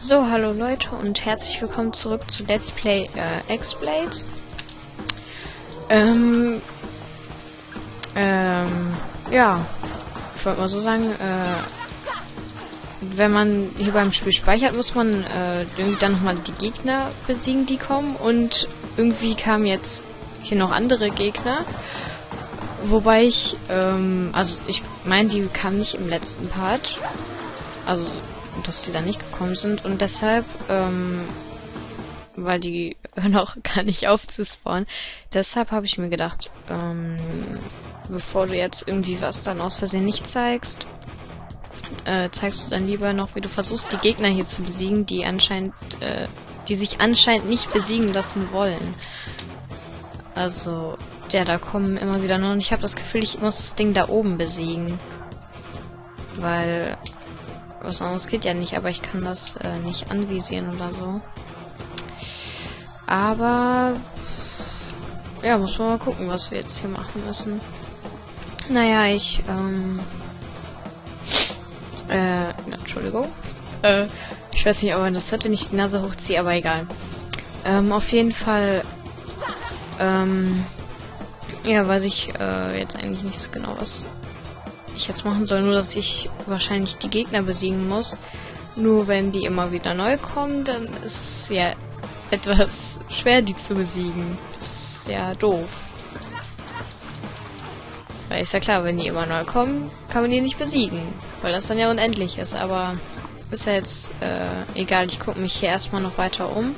So, hallo Leute und herzlich willkommen zurück zu Let's Play X-Blades. Ja, ich wollte mal so sagen, wenn man hier beim Spiel speichert, muss man irgendwie dann nochmal die Gegner besiegen, die kommen. Und irgendwie kamen jetzt hier noch andere Gegner. Wobei ich, also ich meine, die kamen nicht im letzten Part. Also, dass sie da nicht gekommen sind. Und deshalb, weil die hören auch gar nicht auf zu spawnen. Deshalb habe ich mir gedacht, bevor du jetzt irgendwie was dann aus Versehen nicht zeigst, zeigst du dann lieber noch, wie du versuchst, die Gegner hier zu besiegen, die anscheinend, die sich anscheinend nicht besiegen lassen wollen. Also, ja, da kommen immer wieder nur, und ich habe das Gefühl, ich muss das Ding da oben besiegen. Weil was anderes geht ja nicht, aber ich kann das nicht anvisieren oder so. Aber ja, muss man mal gucken, was wir jetzt hier machen müssen. Naja, Entschuldigung. Ich weiß nicht, ob man das hört, wenn ich die Nase hochziehe, aber egal. Auf jeden Fall, ja, weiß ich jetzt eigentlich nicht so genau, was ich jetzt machen soll, nur dass ich wahrscheinlich die Gegner besiegen muss. Nur wenn die immer wieder neu kommen, dann ist es ja etwas schwer, die zu besiegen. Das ist ja doof. Weil ist ja klar, wenn die immer neu kommen, kann man die nicht besiegen. Weil das dann ja unendlich ist. Aber ist ja jetzt egal. Ich gucke mich hier erstmal noch weiter um.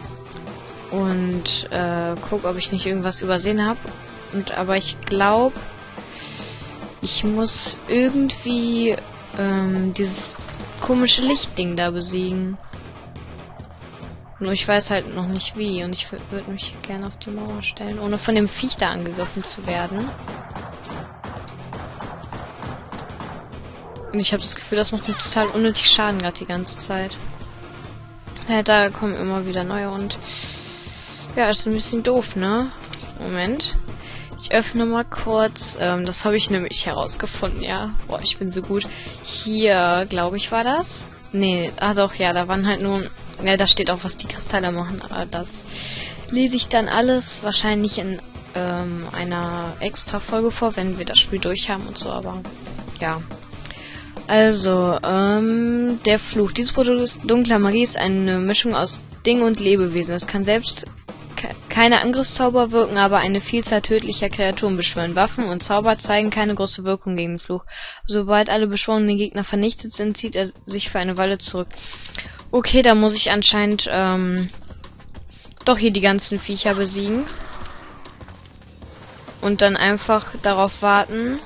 Und gucke, ob ich nicht irgendwas übersehen habe. Aber ich glaube, ich muss irgendwie dieses komische Lichtding da besiegen. Nur ich weiß halt noch nicht wie. Und ich würde mich gerne auf die Mauer stellen, ohne von dem Viech da angegriffen zu werden. Und ich habe das Gefühl, das macht mir total unnötig Schaden gerade die ganze Zeit. Ja, da kommen immer wieder neue und ja, ist ein bisschen doof, ne? Moment. Ich öffne mal kurz, das habe ich nämlich herausgefunden, ja. Boah, ich bin so gut. Hier, glaube ich, war das. Nee, doch, ja, da waren halt nur, ja, da steht auch, was die Kristalle machen, aber das lese ich dann alles wahrscheinlich in einer extra Folge vor, wenn wir das Spiel durch haben und so, aber ja. Also, der Fluch. Dieses Produkt ist dunkler Magie, ist eine Mischung aus Ding und Lebewesen. Es kann selbst keine Angriffszauber wirken, aber eine Vielzahl tödlicher Kreaturen beschwören. Waffen und Zauber zeigen keine große Wirkung gegen den Fluch. Sobald alle beschworenen Gegner vernichtet sind, zieht er sich für eine Weile zurück. Okay, da muss ich anscheinend doch hier die ganzen Viecher besiegen. Und dann einfach darauf warten,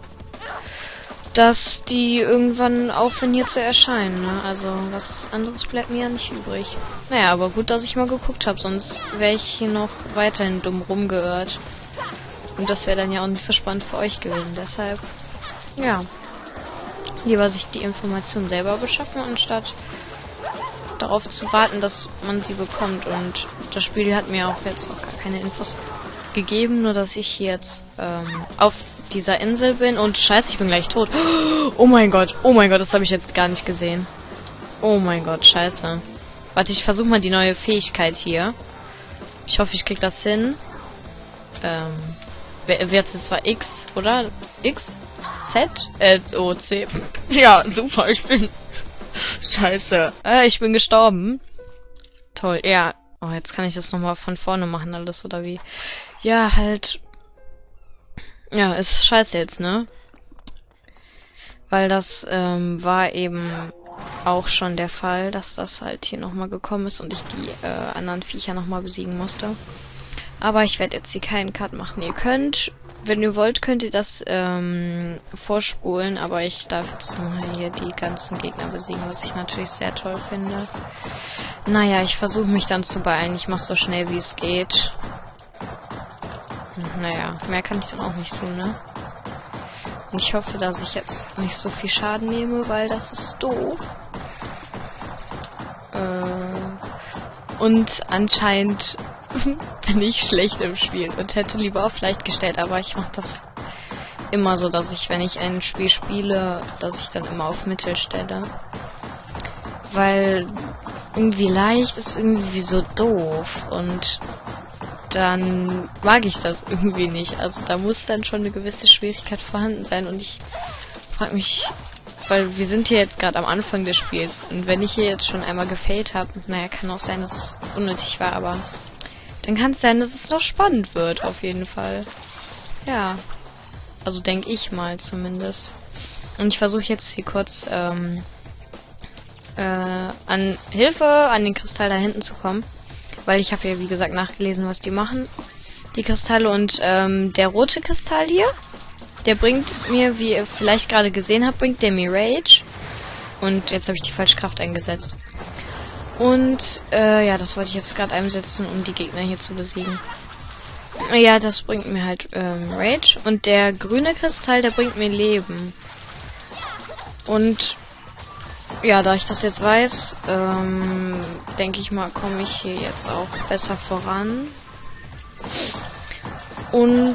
dass die irgendwann aufhören hier zu erscheinen, ne? Also was anderes bleibt mir ja nicht übrig. Naja, aber gut, dass ich mal geguckt habe, sonst wäre ich hier noch weiterhin dumm rumgeirrt. Und das wäre dann ja auch nicht so spannend für euch gewesen. Deshalb, ja, lieber sich die Information selber beschaffen, anstatt darauf zu warten, dass man sie bekommt. Und das Spiel hat mir auch jetzt auch gar keine Infos gegeben, nur dass ich hier jetzt auf dieser Insel bin und scheiße, ich bin gleich tot. Oh mein Gott, das habe ich jetzt gar nicht gesehen. Oh mein Gott, scheiße. Warte, ich versuche mal die neue Fähigkeit hier. Ich hoffe, ich krieg das hin. Das war X, oder? X? Z? O, C. Ja, super, ich bin... Scheiße. Ich bin gestorben. Toll, ja. Oh, jetzt kann ich das nochmal von vorne machen, alles, oder wie? Ja, halt... Ja, ist scheiße jetzt, ne? Weil das war eben auch schon der Fall, dass das halt hier nochmal gekommen ist und ich die anderen Viecher nochmal besiegen musste. Aber ich werde jetzt hier keinen Cut machen. Ihr könnt, wenn ihr wollt, könnt ihr das vorspulen, aber ich darf jetzt mal hier die ganzen Gegner besiegen, was ich natürlich sehr toll finde. Naja, ich versuche mich dann zu beeilen. Ich mache so schnell wie es geht. Naja, mehr kann ich dann auch nicht tun, ne? Und ich hoffe, dass ich jetzt nicht so viel Schaden nehme, weil das ist doof. Und anscheinend bin ich schlecht im Spiel und hätte lieber auf leicht gestellt, aber ich mache das immer so, dass ich, wenn ich ein Spiel spiele, dass ich dann immer auf Mittel stelle. Weil irgendwie leicht ist irgendwie so doof. Und dann mag ich das irgendwie nicht. Also da muss dann schon eine gewisse Schwierigkeit vorhanden sein. Und ich frage mich, weil wir sind hier jetzt gerade am Anfang des Spiels. Und wenn ich hier jetzt schon einmal gefailt habe, naja, kann auch sein, dass es unnötig war, aber dann kann es sein, dass es noch spannend wird, auf jeden Fall. Ja. Also denke ich mal zumindest. Und ich versuche jetzt hier kurz an Hilfe an den Kristall da hinten zu kommen. Weil ich habe ja, wie gesagt, nachgelesen, was die machen. Die Kristalle und der rote Kristall hier, der bringt mir, wie ihr vielleicht gerade gesehen habt, bringt der mir Rage. Und jetzt habe ich die falsche Kraft eingesetzt. Und ja, das wollte ich jetzt gerade einsetzen, um die Gegner hier zu besiegen. Ja, das bringt mir halt Rage. Und der grüne Kristall, der bringt mir Leben. Und ja, da ich das jetzt weiß, denke ich mal, komme ich hier jetzt auch besser voran. Und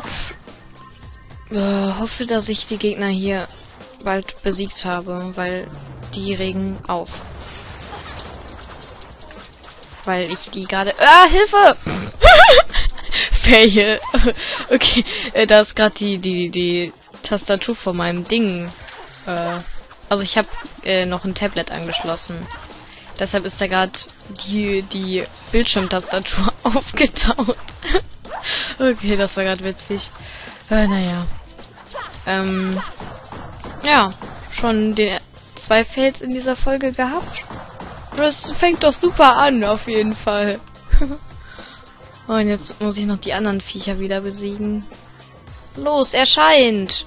hoffe, dass ich die Gegner hier bald besiegt habe, weil die regen auf. Weil ich die gerade... Ah, Hilfe! Fail. Okay, da ist gerade die Tastatur von meinem Ding. Also ich habe noch ein Tablet angeschlossen. Deshalb ist da gerade die Bildschirmtastatur aufgetaucht. Okay, das war gerade witzig. Naja. Ja, schon 2 Fails in dieser Folge gehabt. Das fängt doch super an, auf jeden Fall. Und jetzt muss ich noch die anderen Viecher wieder besiegen. Los, erscheint!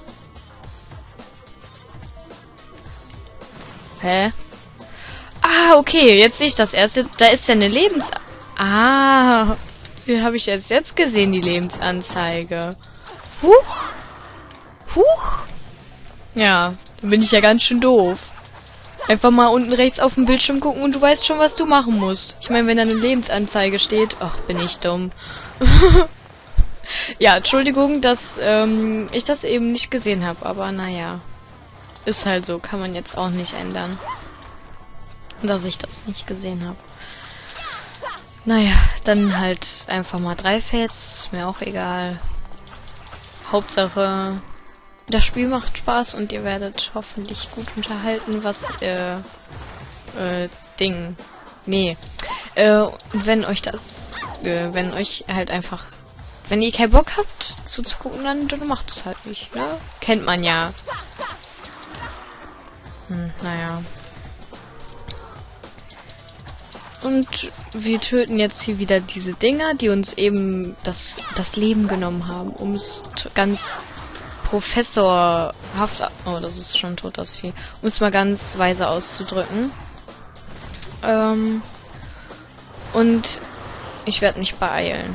Hä? Ah, okay, jetzt sehe ich das erst. Da ist ja eine Ah, die habe ich jetzt gesehen, die Lebensanzeige. Huch! Huch! Ja, dann bin ich ja ganz schön doof. Einfach mal unten rechts auf dem Bildschirm gucken und du weißt schon, was du machen musst. Ich meine, wenn da eine Lebensanzeige steht... Ach, bin ich dumm. Ja, Entschuldigung, dass ich das eben nicht gesehen habe, aber naja. Ist halt so, kann man jetzt auch nicht ändern. Dass ich das nicht gesehen habe. Naja, dann halt einfach mal 3 Fails, ist mir auch egal. Hauptsache, das Spiel macht Spaß und ihr werdet hoffentlich gut unterhalten, was, wenn euch das, wenn euch halt einfach, wenn ihr keinen Bock habt zuzugucken, dann macht es halt nicht, ne? Kennt man ja. Naja. Und wir töten jetzt hier wieder diese Dinger, die uns eben das Leben genommen haben, um es ganz professorhaft... Oh, das ist schon tot, das Vieh. Um es mal ganz weise auszudrücken. Und ich werde mich beeilen.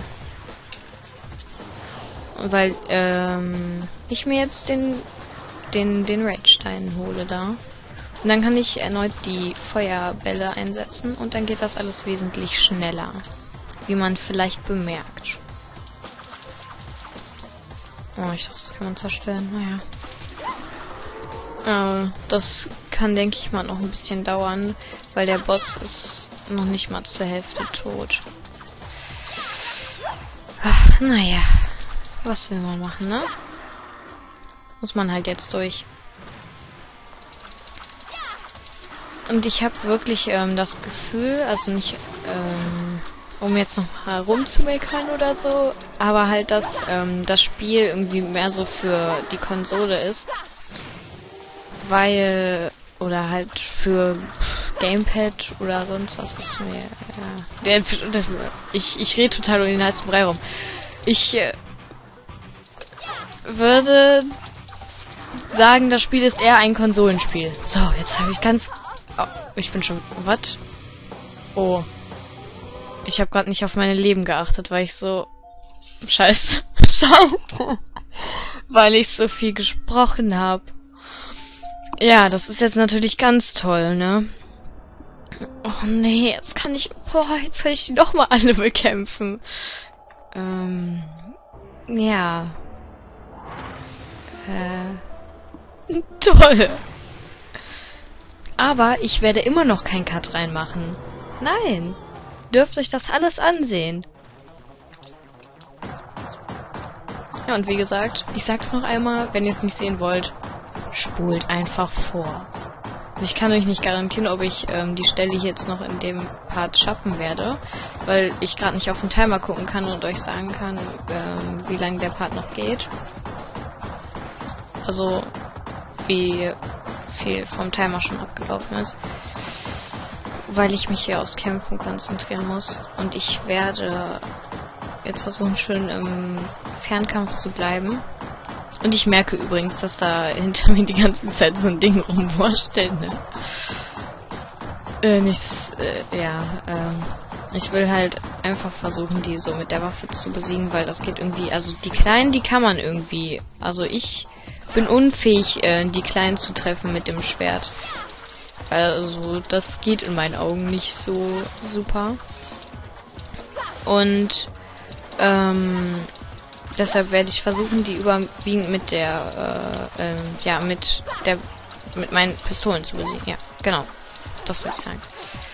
Weil, ich mir jetzt den Rage-Stein hole da. Und dann kann ich erneut die Feuerbälle einsetzen und dann geht das alles wesentlich schneller. Wie man vielleicht bemerkt. Oh, ich dachte, das kann man zerstören. Naja. Das kann, denke ich mal, noch ein bisschen dauern, weil der Boss ist noch nicht mal zur Hälfte tot. Ach, naja. Was will man machen, ne? Muss man halt jetzt durch. Und ich habe wirklich das Gefühl, also nicht, um jetzt noch herumzumeckern oder so, aber halt, dass das Spiel irgendwie mehr so für die Konsole ist. Weil, oder halt für Gamepad oder sonst was ist mir, ja. Ich rede total um den heißen Brei rum. Ich würde sagen, das Spiel ist eher ein Konsolenspiel. So, jetzt habe ich ganz... Oh, ich bin schon... Was? Oh. Ich habe gerade nicht auf meine Leben geachtet, weil ich so... Scheiße. Weil ich so viel gesprochen habe. Ja, das ist jetzt natürlich ganz toll, ne? Oh nee, jetzt kann ich... Boah, jetzt kann ich die doch mal alle bekämpfen. Ja. Toll. Aber ich werde immer noch kein Cut reinmachen. Nein. Dürft euch das alles ansehen. Ja, und wie gesagt, ich sag's noch einmal, wenn ihr es nicht sehen wollt, spult einfach vor. Also ich kann euch nicht garantieren, ob ich die Stelle hier jetzt noch in dem Part schaffen werde, weil ich gerade nicht auf den Timer gucken kann und euch sagen kann, wie lange der Part noch geht. Also, wie viel vom Timer schon abgelaufen ist. Weil ich mich hier aufs Kämpfen konzentrieren muss. Und ich werde jetzt versuchen, schön im Fernkampf zu bleiben. Und ich merke übrigens, dass da hinter mir die ganze Zeit so ein Ding rumwurschtelt, ne? Ich will halt einfach versuchen, die so mit der Waffe zu besiegen, weil das geht irgendwie, also die Kleinen, die kann man irgendwie, also ich bin unfähig, die Kleinen zu treffen mit dem Schwert. Also das geht in meinen Augen nicht so super. Und deshalb werde ich versuchen, die überwiegend mit mit meinen Pistolen zu besiegen. Ja, genau. Das würde ich sagen.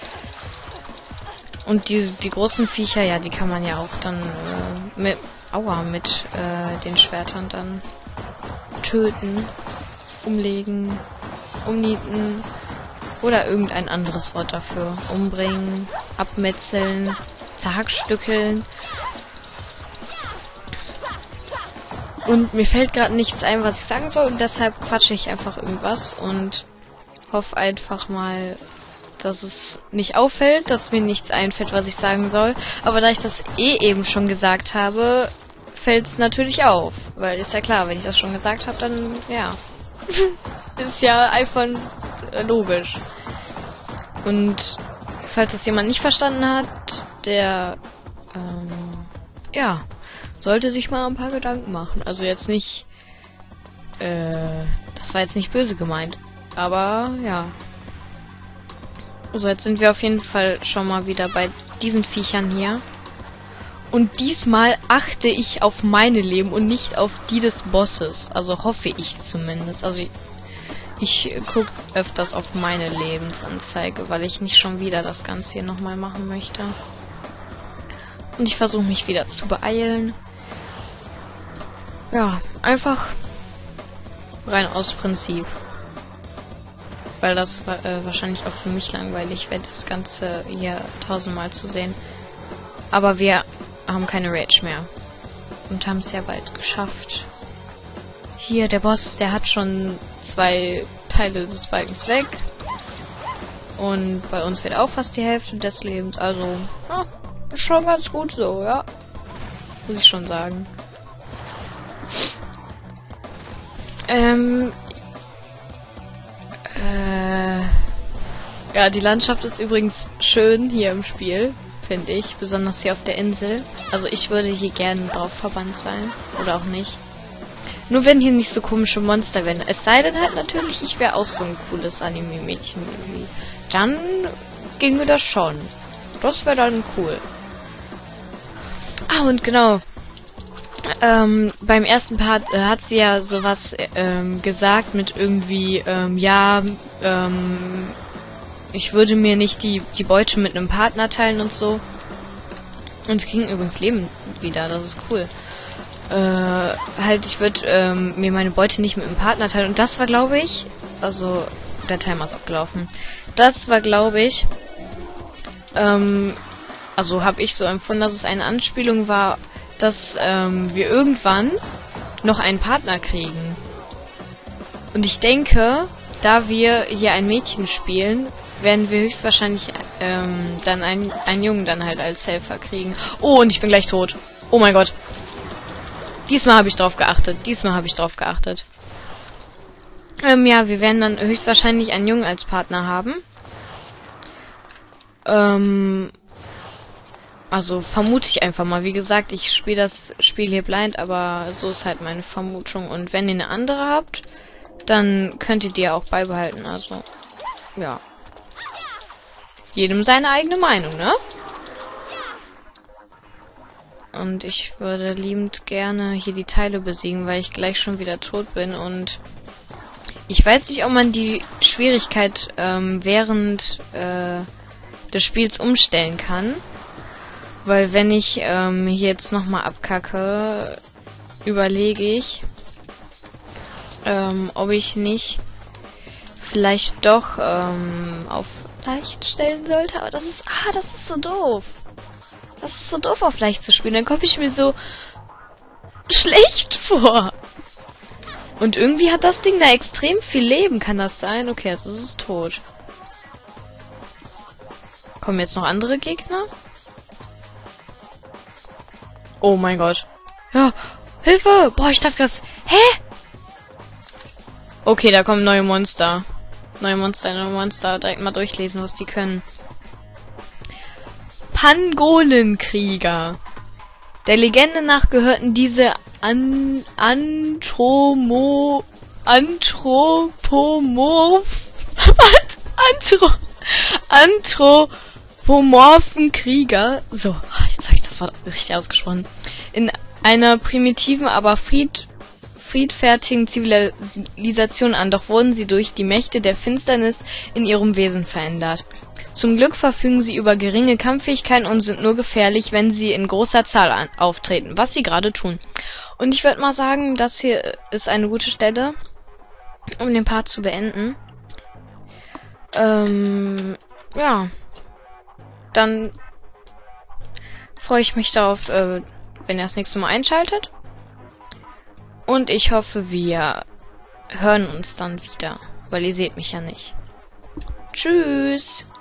Und die großen Viecher, ja, die kann man ja auch dann mit den Schwertern dann töten, umlegen, umnieten oder irgendein anderes Wort dafür. Umbringen, abmetzeln, zerhackstückeln. Und mir fällt gerade nichts ein, was ich sagen soll, und deshalb quatsche ich einfach irgendwas und hoffe einfach mal, dass es nicht auffällt, dass mir nichts einfällt, was ich sagen soll. Aber da ich das eben schon gesagt habe, fällt es natürlich auf. Weil ist ja klar, wenn ich das schon gesagt habe, dann ja. Ist ja einfach logisch. Und falls das jemand nicht verstanden hat, der ja, sollte sich mal ein paar Gedanken machen. Also jetzt nicht, das war jetzt nicht böse gemeint. Aber ja. So, jetzt sind wir auf jeden Fall schon mal wieder bei diesen Viechern hier. Und diesmal achte ich auf meine Leben und nicht auf die des Bosses. Also hoffe ich zumindest. Also ich gucke öfters auf meine Lebensanzeige, weil ich nicht schon wieder das Ganze hier nochmal machen möchte. Und ich versuche mich wieder zu beeilen. Ja, einfach rein aus Prinzip. Weil das wahrscheinlich auch für mich langweilig wird, das Ganze hier 1000-mal zu sehen. Aber wir haben keine Rage mehr. Und haben es ja bald geschafft. Hier, der Boss, der hat schon 2 Teile des Balkens weg. Und bei uns wird auch fast die Hälfte des Lebens. Also, ja, ist schon ganz gut so, ja. Muss ich schon sagen. Ja, die Landschaft ist übrigens schön hier im Spiel, finde ich. Besonders hier auf der Insel. Also ich würde hier gerne drauf verbannt sein. Oder auch nicht. Nur wenn hier nicht so komische Monster wären. Es sei denn halt natürlich, ich wäre auch so ein cooles Anime-Mädchen wie sie. Dann ginge das schon. Das wäre dann cool. Ah, und genau. Beim ersten Part hat sie ja sowas gesagt mit irgendwie, ich würde mir nicht die Beute mit einem Partner teilen und so. Und wir kriegen übrigens Leben wieder, das ist cool. Ich würde mir meine Beute nicht mit einem Partner teilen. Und das war, glaube ich, also der Timer ist abgelaufen. Das war, glaube ich, also habe ich so empfunden, dass es eine Anspielung war, dass wir irgendwann noch einen Partner kriegen. Und ich denke, da wir hier ein Mädchen spielen, werden wir höchstwahrscheinlich dann einen Jungen dann halt als Helfer kriegen. Oh, und ich bin gleich tot. Oh mein Gott. Diesmal habe ich drauf geachtet. Ja, wir werden dann höchstwahrscheinlich einen Jungen als Partner haben. Also vermute ich einfach mal. Wie gesagt, ich spiele das Spiel hier blind, aber so ist halt meine Vermutung. Und wenn ihr eine andere habt, dann könnt ihr die auch beibehalten. Also, ja. Jedem seine eigene Meinung, ne? Und ich würde liebend gerne hier die Teile besiegen, weil ich gleich schon wieder tot bin. Und ich weiß nicht, ob man die Schwierigkeit während des Spiels umstellen kann. Weil wenn ich hier jetzt nochmal abkacke, überlege ich, ob ich nicht vielleicht doch auf leicht stellen sollte. Aber das ist so doof. Das ist so doof, auf leicht zu spielen. Dann komme ich mir so schlecht vor. Und irgendwie hat das Ding da extrem viel Leben. Kann das sein? Okay, jetzt ist es tot. Kommen jetzt noch andere Gegner? Oh mein Gott. Ja, Hilfe! Boah, ich dachte das. Hä? Okay, da kommen neue Monster. Neue Monster. Direkt mal durchlesen, was die können. Pangolenkrieger. Der Legende nach gehörten diese anthropomorphen Krieger. So, jetzt habe ich das Wort richtig ausgesprochen. In einer primitiven, aber friedfertigen Zivilisation an, doch wurden sie durch die Mächte der Finsternis in ihrem Wesen verändert. Zum Glück verfügen sie über geringe Kampffähigkeiten und sind nur gefährlich, wenn sie in großer Zahl auftreten, was sie gerade tun. Und ich würde mal sagen, das hier ist eine gute Stelle, um den Part zu beenden. Ja. Dann freue ich mich darauf, wenn ihr das nächste Mal einschaltet. Und ich hoffe, wir hören uns dann wieder, weil ihr seht mich ja nicht. Tschüss!